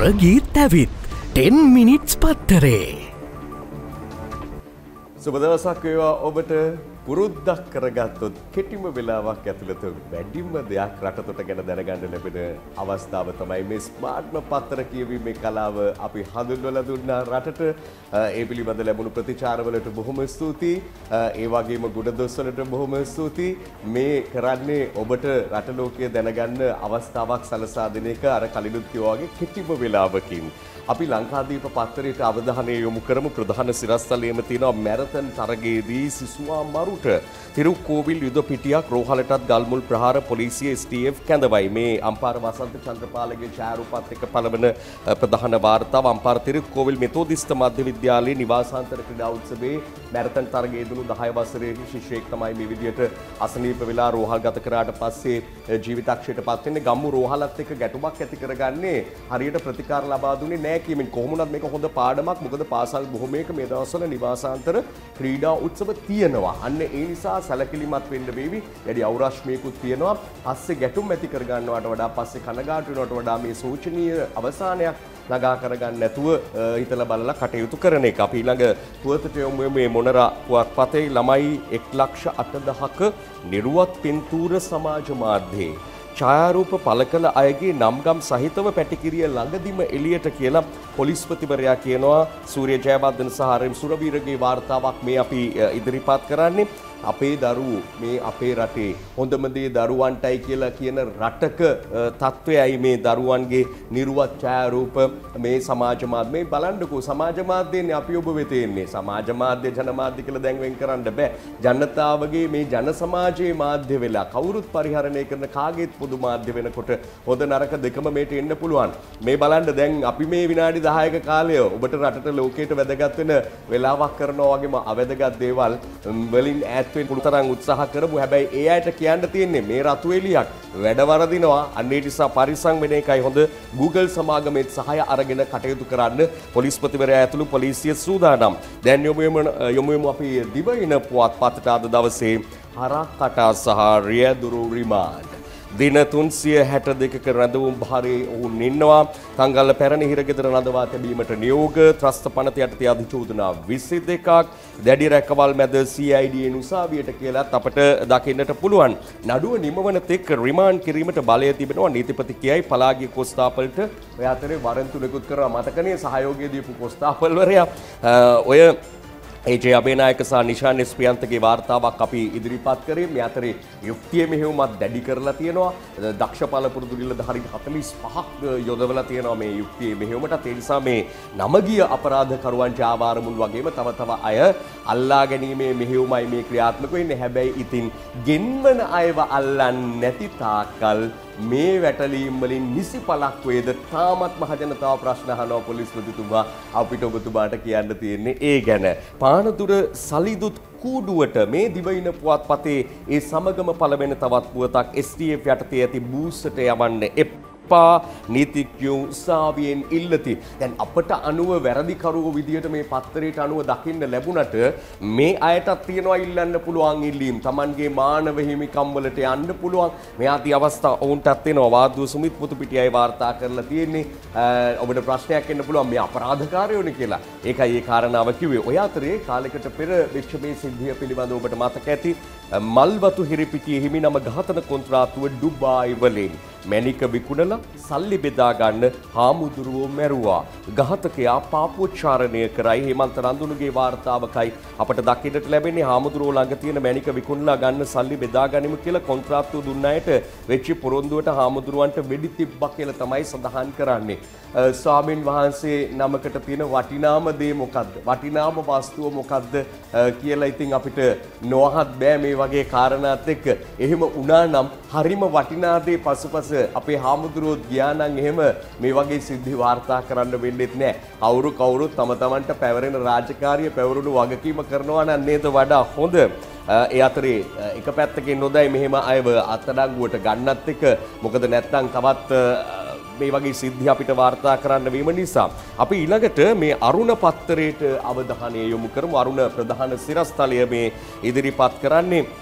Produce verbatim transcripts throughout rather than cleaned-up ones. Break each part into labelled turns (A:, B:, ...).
A: රගීත් ඇවිත් ten minutes පත්තරේ.
B: සුබ දවසක් වේවා ඔබට. පුරුද්දක් කරගත්තොත් කෙටිම වෙලාවක් ඇතුළත වැඩිම දෙයක් රටතොට ගැන දැනගන්න ලැබෙන අවස්ථාව තමයි මේ ස්මාර්ට්ම පත්තර කියවීමේ කලාව අපි හඳුන්වලා දුන්නා රටට. ඒ පිළිබඳ ලැබුණු ප්‍රතිචාරවලට බොහොම ස්තුතියි. ඒ වගේම ගුණදොස් වලට බොහොම ස්තුතියි. මේ කරන්නේ ඔබට රට ලෝකය දැනගන්න අවස්ථාවක් සලසා දෙන එක අර කලිනුත් කිව්වා වගේ කෙටිම වෙලාවකින්. අපි ලංකාදීප පත්තරයට අවධානය යොමු කරමු. ප්‍රධාන සිරස්තලයේම තියෙනවා මැරතන් තරගයේදී සිසුවා මරුට තිරුක්කෝවිල් යුද පිටියක් රෝහලටත් ගල්මුල් ප්‍රහාර පොලිසිය එස් ටී එෆ් කැඳවයි. මේ අම්පාර වසන්ත චන්ද්‍රපාලගේ ඡායාරූපත් එක්ක පළවන ප්‍රධාන වාර්තාව අම්පාර තිරුක්කෝවිල් මෙතෝදිස්ත මධ්‍ය විද්‍යාලයේ නිවාසාන්තර ක්‍රීඩා උත්සවයේ මැරතන් තරගයේ දුණු දහය වසරේ ශිෂ්‍යයෙක් තමයි මේ විදියට අසනීප වෙලා රෝහල්ගත කරාට පස්සේ ජීවිතක්ෂයට පත් වෙන්නේ. ගම්මු රෝහලත් එක්ක ගැටුමක් ඇති කරගන්නේ හරියට ප්‍රතිකාර ලබා දුන්නේ නැහැ කියමින්. කොහොමුණත් මේක හොඳ පාඩමක්. මොකද පාසල් බොහොමයක මේ දවස්වල නිවාසාන්තර ක්‍රීඩා උත්සව තියෙනවා. අන්න ඒ නිසා සැලකිලිමත් වෙන්න වේවි. වැඩි අවරශ්මියකුත් තියෙනවා. පස්සේ ගැටුම් ඇති කර ගන්නවට වඩා පස්සේ කනගාටු වෙනවට වඩා මේ සෝචනීය අවසානයක් ළඟා කරගන්න නැතුව හිතලා බලලා කටයුතු කරන එක. අපි ඊළඟ පුවතට යමු. මේ මොනරා පුවත්පතේ ළමයි එක් ලක්ෂ අටදහක නිර්වත් පින්තූර සමාජ මාධ්‍යයේ ඡායාරූප පළ කළ අයගේ නම්ගම් සහිතව පැටිකිරිය ළඟදිම එළියට කියලා පොලිස්පතිවරයා කියනවා. සූර්ය ජයවර්ධන සහ ආර්.එම්. සුරවීරගේ වාර්තාවක් මේ අපි ඉදිරිපත් කරන්නේ. අපේ දරුවෝ මේ අපේ රටේ හොඳම දේ දරුවන්ටයි කියලා කියන රටක තත්වයයි මේ දරුවන්ගේ නිර්වත් ඡායාරූප මේ සමාජ මාධ්‍ය. මේ බලන්නකෝ සමාජ මාධ්‍යන්නේ අපි ඔබ වෙත එන්නේ. සමාජ මාධ්‍ය ජන මාධ්‍ය කියලා දැන් වෙන් කරන්න බෑ. ජනතාවගේ මේ ජන සමාජයේ මාධ්‍ය වෙලා කවුරුත් පරිහරණය කරන කාගේත් පොදු මාධ්‍ය වෙනකොට හොඳ නරක දෙකම මේට එන්න පුළුවන්. මේ බලන්න දැන් අපි මේ විනාඩි දහයක කාලය ඔබට රටට ලෝකයට වැදගත් වෙන වෙලාවක් කරනවා වගේම අවැදගත් දේවල් වලින් ඈත් වෙන්න පුළුවන් තරම් උත්සාහ කරමු. හැබැයි ඒ අයට කියන්න තියෙන්නේ මේ රතු එලියක් වැඩ වරදිනවා. අන්න ඒ නිසා පරිස්සම් වෙන එකයි හොඳ. Google සමාගමේ සහාය අරගෙන කටයුතු කරන්න පොලිස්පතිවරයා ඇතුළු පොලිසිය සූදානම්. දැන් යොමු යොමු අපි දිවයින පුවත්පතට අද දවසේ හරක් කටා සහ රියදුරු රිමාන්ඩ් දින තුන්සිය හැට දෙකක රැඳවුම් භාරයේ ඔවුන් ඉන්නවා. තංගල්ල පැරණි හිරගෙදර රඳවා තැබීමට නියෝග. ත්‍රස්ත පනත යටතේ අධිචෝදනා විසි දෙකක්. දැඩි රැකවල් මැද සී ආයි ඩී උසාවියට කියලාත් අපට දකින්නට පුළුවන්. නඩුව නිමවන තෙක් රිමාන්ඩ් කිරීමට බලය තිබෙනවා. නීතිපති කියයි පලාගිය කොස්තාපල්ට ඔය අතරේ වරන්තු නිකුත් කරා. මතකනේ සහයෝගය දීපු කොස්තාපල්වරයා ඔය ඒ ජේ අබේනායක සහ නිශාන් එස් ප්‍රියන්තගේ වාර්තාවක් අපි ඉදිරිපත් කරේ. මේ අතරේ යුක්තිය මෙහෙයුමත් දැඩි කරලා තියෙනවා. දක්ෂ පළපුරුදු නිලධාරීන් හතළිස් පහක් යොදවලා තියෙනවා මේ යුක්තියේ මෙහෙයුමට. ඒ නිසා මේ නමගිය අපරාධකරුවන් ජාවාරමුන් වගේම තව තව අය අල්ලා ගැනීමේ මෙහෙයුමයි මේ ක්‍රියාත්මක වෙන්නේ. හැබැයි ඉතින් ගෙන්වන අයව අල්ලන්නේ නැති තාක්කල් මේ වැටලීම් වලින් නිසි පළක් වේද තාමත් මහජනතාව ප්‍රශ්න අහනවා. පොලිස්පතිතුමා අපිට ඔබතුමාට කියන්න තියෙන්නේ ඒ ගැන. පානදුර සලිදුත් කූඩුවට මේ දිවයින පුවත්පතේ ඒ සමගම පළවෙන තවත් පුවතක් එස් ටී එෆ් යටතේ ඇති බූස්සට යවන්න එපා නීතිඥයෝ උසාවියෙන් ඉල්ලති. දැන් අපට අනුව වැරදිකරුවෝ විදියට මේ පත්තරයට අනුව දකින්න ලැබුණට මේ අයටත් තියෙනවා ඉල්ලන්න පුළුවන් ඉල්ලීම්. Tamanගේ මානව හිමිකම් වලට යන්න පුළුවන්. මේ ආදී අවස්ථා ඔවුන්ටත් තියෙනවා. වාදුව සුමිත් පුතුපිටියයි වාර්තා කරලා තියෙන්නේ. ඔබට ප්‍රශ්නයක් එන්න පුළුවන් මේ අපරාධකාරයෝනේ කියලා. ඒකයි ඒ කාරණාව කිව්වේ. ඔය අතරේ කාලයකට පෙර වෙච්ච මේ සිද්ධිය පිළිබඳව ඔබට මතක ඇති. මල්වතු හිරිපිටියේ හිමිනම ඝාතන කොන්ත්‍රාත්තුව ඩුබායි වලින් මැණික විකුණලා සල්ලි බෙදා ගන්න හාමුදුරුවෝ මැරුවා. ඝාතකයා පාපෝච්චාරණය කරයි. හේමන්ත රන්දුනුගේ වාර්තාවකයි අපට දකින්නට ලැබෙන්නේ. හාමුදුරුවෝ ළඟ තියෙන මැණික විකුණලා ගන්න සල්ලි බෙදා ගනිමු කියලා කොන්ත්‍රාත්තුව දුන්න අයට වෙච්ච පොරොන්දුවට හාමුදුරුවන්ට වෙඩි තිබ්බා කියලා තමයි සඳහන් කරන්නේ. ස්වාමින් වහන්සේ නමකට තියෙන වටිනාම දේ මොකද්ද? වටිනාම වස්තුව මොකද්ද කියලා ඉතින් අපිට නොඅහත් බෑ මේ වගේ කාරණාත් එක්ක. එහෙම වුණා නම් හරිම වටිනා දේ පසුපස අපේ හාමුදුරුවෝ ගියා නම් එහෙම මේ වගේ සිද්ධි වාර්තා කරන්න වෙන්නේත් නැහැ. කවුරු කවුරුත් තම තමන්ට පැවරෙන රාජකාරිය පැවරුණු වගකීම කරනවා නම් නේද වඩා හොඳ. ඒ අතරේ එක පැත්තකින් නොදයි මෙහෙම අයව අත්අඩංගුවට ගන්නත් එක. මොකද නැත්තම් තවත් මේ වගේ සිද්ධි අපිට වාර්තා කරන්න වීම නිසා අපි ඊළඟට මේ අරුණ පත්තරයට අවධානය යොමු කරමු. අරුණ ප්‍රධාන සිරස්තලය මේ ඉදිරිපත් කරන්නේ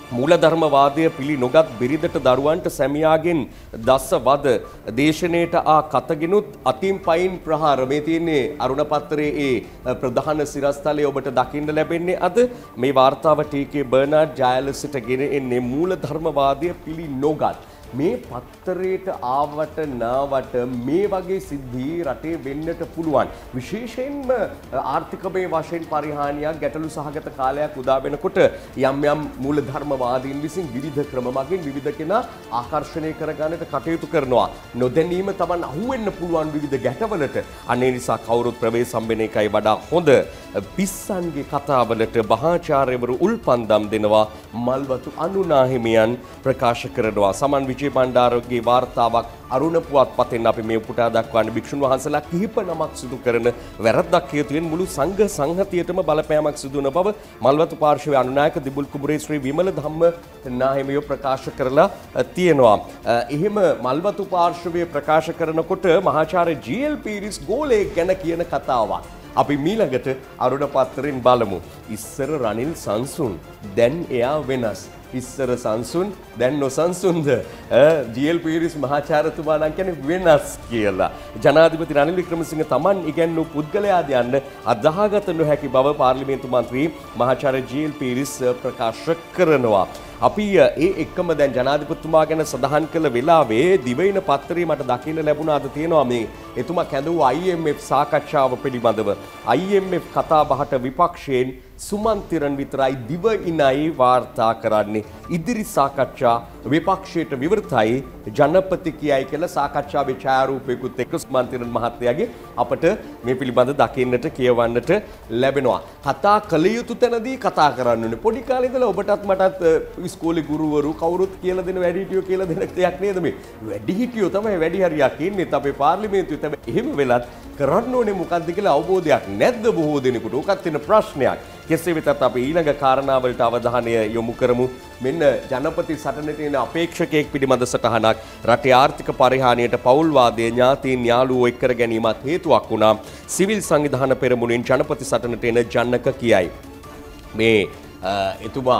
B: මූලධර්මවාදය පිළි නොගත් බිරිඳට දරුවන්ට සැමියාගෙන් දස වද දේශනයට ආ කතගෙනුත් අතින් පයින් ප්‍රහාර මේ තියෙන්නේ අරුණ පත්තරයේ ඒ ප්‍රධාන සිරස්තලයේ ඔබට දකින්න ලැබෙන්නේ අද මේ වාර්තාව ටීකේ බර්නාඩ් ජයලසිට ගෙන එන්නේ මූලධර්මවාදය පිළි නොගත් මේ පත්තරයට ආවට නාවට මේ වගේ සිද්ධි රටේ වෙන්නට පුළුවන් විශේෂයෙන්ම ආර්ථිකමය වශයෙන් පරිහානියක් ගැටලු සහගත කාලයක් උදා වෙනකොට යම් යම් මූලධර්මවාදීන් විසින් විවිධ ක්‍රම මගින් විවිධ කෙනා ආකර්ෂණය කරගන්නට කටයුතු කරනවා නොදැනීම Taman අහුවෙන්න පුළුවන් විවිධ ගැටවලට අනේ නිසා කවුරුත් ප්‍රවේශම් වෙන එකයි වඩා හොඳ පිස්සන්ගේ කතාවලට මහාචාර්යවරු උල්පන්දම් දෙනවා මල්වතු අනුනාහිමියන් ප්‍රකාශ කරනවා සමන් විජේ බණ්ඩාරගේ වාර්තාවක් අරුණ පුවත්පතෙන් අපි මේ උපුටා දක්වන්නේ භික්ෂුන් වහන්සේලා කිහිප නමක් සිදු කරන වැරද්දක් හේතුවෙන් මුළු සංඝ සංහතියටම බලපෑමක් සිදු වන බව මල්වතු පාර්ශවයේ අනුනායක දිබුල් කුඹුරේ ශ්‍රී විමල ධම්ම නාහිමියෝ ප්‍රකාශ කරලා තියෙනවා. එහෙම මල්වතු පාර්ශවයේ ප්‍රකාශ කරනකොට මහාචාර්ය ජී.එල්. පීරිස් ගෝලේ ගැන කියන කතාවක් අපි මීළඟට අරුණ පත්තරෙන් බලමු. ඉස්සර රනිල් සංසුන් දැන් එයා වෙනස්. ඉස්සර සංසුන් දැන් නොසන්සුන්ද ජී.එල්. පීරිස් මහාචාර්යතුමා නම් කියන්නේ වෙනස් කියලා. ජනාධිපති රනිල් වික්‍රමසිංහ තමන් ඉගැන්වූ පුද්ගලයාද යන්න අදාහගත නොහැකි බව පාර්ලිමේන්තු මන්ත්‍රී මහාචාර්ය ජී.එල්. පීරිස් ප්‍රකාශ කරනවා. අපි ඒ එක්කම දැන් ජනාධිපතිතුමා ගැන සඳහන් කළ වෙලාවේ දිවයින පත්තරේ මට දකින්න ලැබුණාද තියෙනවා මේ එතුමා කැඳවූ ආයි එම් එෆ් සාකච්ඡාව පිළිබඳව ආයි එම් එෆ් කතා බහට විපක්ෂයෙන් සුමන්තිරන් විතරයි දිවයිනයි වාර්තා කරන්නේ ඉදිරි සාකච්ඡා විපක්ෂයට විවෘතයි ජනපති කියයි කියලා සාකච්ඡාවේ ඡායාරූපයකුත් එක්ක සුමන්තිරන් මහත්තයාගේ අපට මේ පිළිබඳ දකින්නට කියවන්නට ලැබෙනවා කතා කළ යුතු තැනදී කතා කරන්න ඕනේ පොඩි කාලේ ඉඳලා ඔබටත් මටත් ඉස්කෝලේ ගුරුවරු කවුරුත් කියලා දෙන වැඩිහිටියෝ කියලා දෙන දෙයක් නේද මේ වැඩිහිටියෝ තමයි වැඩි හරියක් ඉන්නේ අපේ පාර්ලිමේන්තුවේ තමයි එහෙම වෙලත් කරන්න ඕනේ මොකද්ද කියලා අවබෝධයක් නැද්ද බොහෝ දෙනෙකුට උකත් තියෙන ප්‍රශ්නයක් කෙසේ වෙතත් අපි ඊළඟ කාරණාවලට අවධානය යොමු කරමු මෙන්න ජනපති සටනට එන අපේක්ෂකයෙක් පිළිබඳ සටහනක් රටේ ආර්ථික පරිහානියට පෞල්වාදයේ ඥාතීන් යාළුවෝ එක් කර ගැනීමත් හේතුවක් වුණා සිවිල් සංවිධාන පෙරමුණෙන් ජනපති සටනට එන ජනක කියයි මේ එතුමා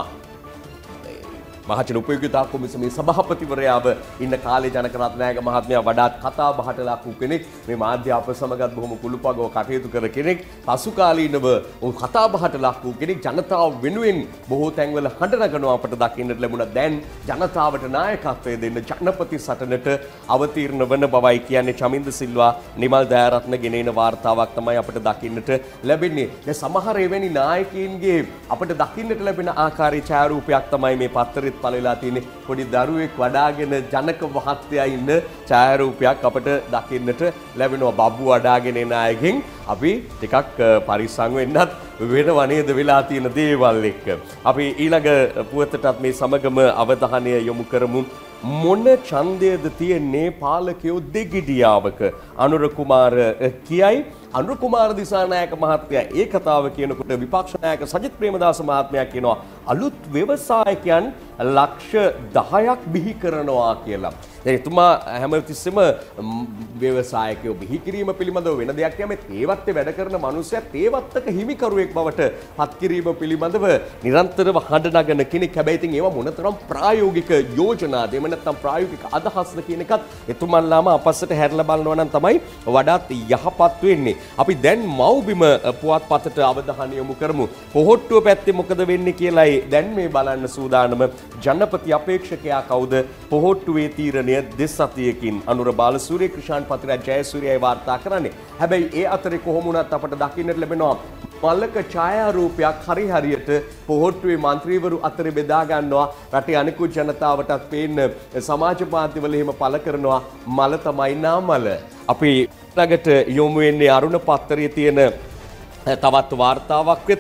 B: මහජන උපයෝගිතා කොමිසමේ සභාපතිවරයාව ඉන්න කාලේ ජනක රත්නායක මහත්මයා වඩාත් කතා බහට ලක් වූ කෙනෙක් මේ මාධ්‍ය අප සමගත් බොහොම කුළුපගව කටයුතු කර කෙනෙක් පසු කාලීනව ඔහු කතා බහට ලක් වූ කෙනෙක් ජනතාව වෙනුවෙන් බොහෝ තැන්වල හඬ නගනවා අපට දකින්නට ලැබුණා දැන් ජනතාවට නායකත්වය දෙන්න ජනපති සටනට අවතීර්ණ වන බවයි කියන්නේ චමින්ද සිල්වා නිමල් දයාරත්න ගෙනෙන වාර්තාවක් තමයි අපට දකින්නට ලැබෙන්නේ දැන් සමහර එවැනි නායකයින්ගේ අපට දකින්නට ලැබෙන ආකාරයේ ඡායාරූපයක් තමයි මේ පත්තරේ පළලා තියෙන්නේ පොඩි දරුවෙක් වඩාගෙන ජනක මහත්තයා ඉන්න ඡායාරූපයක් අපට දකින්නට ලැබෙනවා බබ්බු වඩාගෙන එන අයගෙන් අපි ටිකක් පරිස්සම් වෙන්නත් වෙනවා නේද වෙලා තියෙන දේවල් එක්ක අපි ඊළඟ පුවතටත් මේ සමගම අවධානය යොමු කරමු මොන ඡන්දයේද තියෙන්නේ පාලකයෝ දෙගිඩියාවක අනුර කුමාර කියයි අනුර කුමාර දිසානායක මහත්තයා ඒ කතාව කියනකොට විපක්ෂ නායක සජිත් ප්‍රේමදාස මහත්මයා කියනවා අලුත් ව්‍යවසායකයන් ලක්ෂ දහයක් බිහි කරනවා කියලා. දැන් එතුමා හැමතිස්සෙම ව්‍යවසායකයෝ බිහි කිරීම පිළිබඳව වෙන දෙයක් නෙමෙයි ඒවත් වැඩ කරන මිනිස්සුත් ඒවත්තක හිමිකරුවෙක් බවට පත් කිරීම පිළිබඳව නිරන්තරව හඬ නගන කෙනෙක්. හැබැයි ඉතින් ඒවා මොනතරම් ප්‍රායෝගික යෝජනාද එහෙම නැත්නම් ප්‍රායෝගික අදහස්ද කියන එකත් එතුමන්ලාම අපස්සට හැරලා බලනවා නම් තමයි වඩාත් යහපත් වෙන්නේ. අපි දැන් මව්බිම පුවත්පතට අවධානය යොමු කරමු. පොහොට්ටුව පැත්තේ මොකද වෙන්නේ කියලායි දැන් මේ බලන්න සූදානම. ජනපති අපේක්ෂකයා කවුද? පොහොට්ටුවේ තීරණය දෙසතියකින් අනුර බාලසූරිය ක්‍රිෂාන් පතිරා ජයසූරියයි වාර්තා කරන්නේ. හැබැයි ඒ අතරේ කොහොම වුණත් අපට දකින්නට ලැබෙනවා මල්ලක ඡායාරූපයක් හරි හරියට පොහොට්ටුවේ മന്ത്രിවරු අතර බෙදා ගන්නවා. රටේ අනිකුත් ජනතාවටත් පේන්න සමාජ මාධ්‍යවල එහෙම පළ කරනවා මල තමයි නාමල. අපි ළඟට යොමු වෙන්නේ අරුණ පත්තරයේ තියෙන තවත් වාර්තාවක් වෙත.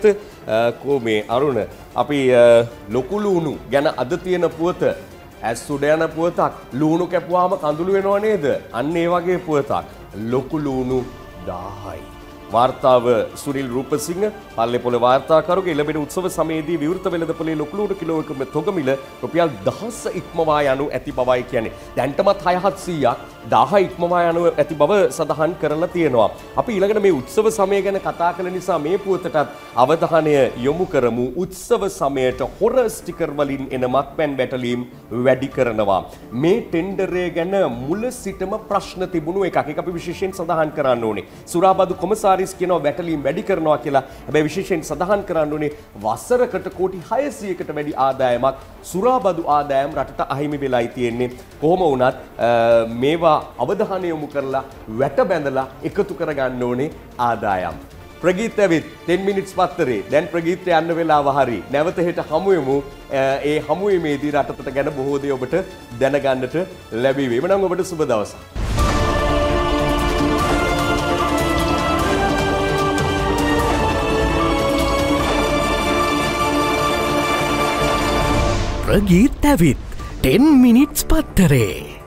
B: කෝ මේ අරුණ අපි ලොකු ලුණු ගැන අද තියෙන පුවත ඇස් උඩ යන පුවතක් ලුණු කැපුවාම කඳුළු වෙනව නේද? අන්න ඒ වගේ පුවතක් ලොකු ලුණු දාහයි. වාර්තාව සුනිල් රූපසිංහ පල්ලේපොළ වාර්තාකරුගේ එළඹෙන උත්සව සමයේදී විවෘත වෙළඳපොලේ ලොකුලූට කිලෝ එකක තොගමිල රුපියල් දහස ඉක්මවා යනු ඇති බවයි කියන්නේ. දැන්ටමත් හය හත්සීයක් දහ ඉක්මවා යනු ඇති බව සඳහන් කරලා තියෙනවා. අපි ඊළඟට මේ උත්සව සමය ගැන කතා කළ නිසා මේ පුවතටත් අවධානය යොමු කරමු. උත්සව සමයට හොර ස්ටිකර් වලින් එන මත්පැන් වැටලීම් වැඩි කරනවා. මේ ටෙන්ඩරය ගැන මුල සිටම ප්‍රශ්න තිබුණු එකක්. ඒක අපි විශේෂයෙන් සඳහන් කරන්න ඕනේ. සුරාබදු කොමසාරිස් කියනවා වැටලීම් වැඩි කරනවා කියලා. හැබැයි විශේෂයෙන් සඳහන් කරන්න ඕනේ වසරකට කෝටි හයසීයකට වැඩි ආදායමක් සුරාබදු ආදායම් රටට අහිමි වෙලායි තියෙන්නේ. කොහොම වුණත් මේවා අවධානය යොමු කරලා වැට බැඳලා එකතු කරගන්න ඕනේ ආදායම්. ප්‍රගීත් ඇවිත් ten minutes පත්තරේ දැන් ප්‍රගීත් යන්න වෙලාව හරි. නැවත හෙට හමු වෙමු. ඒ හමු වීමේදී රටට ගැන බොහෝ දේ ඔබට දැනගන්නට ලැබෙවි. එමනම් ඔබට සුබ දවසක්.
A: ප්‍රගීත් ඇවිත් ten minutes පත්තරේ